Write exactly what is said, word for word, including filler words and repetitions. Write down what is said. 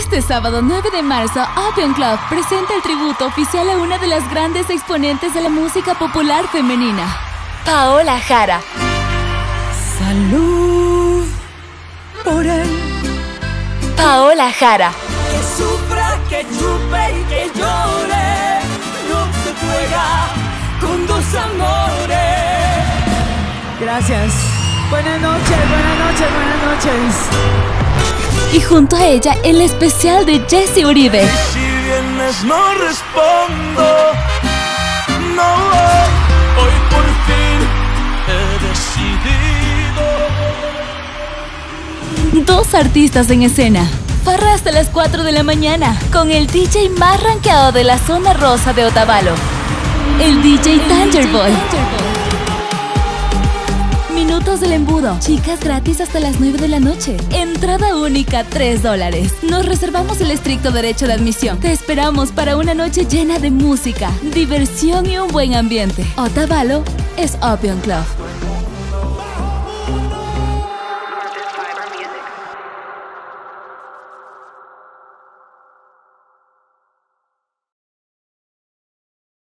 Este sábado nueve de marzo, Opium Club presenta el tributo oficial a una de las grandes exponentes de la música popular femenina, Paola Jara. Salud por él. Paola Jara. Que sufra, que chupe y que llore. No se juega con dos amores. Gracias. Buenas noches, buenas noches, buenas noches. Y junto a ella, el especial de Jesse Uribe. Si vienes no respondo. No, hoy por fin he decidido. Dos artistas en escena. Farra hasta las cuatro de la mañana con el D J más rankeado de la zona rosa de Otavalo, el D J Danger Boy. Minutos del embudo. Chicas gratis hasta las nueve de la noche. Entrada única, tres dólares. Nos reservamos el estricto derecho de admisión. Te esperamos para una noche llena de música, diversión y un buen ambiente. Otavalo es Opium Club.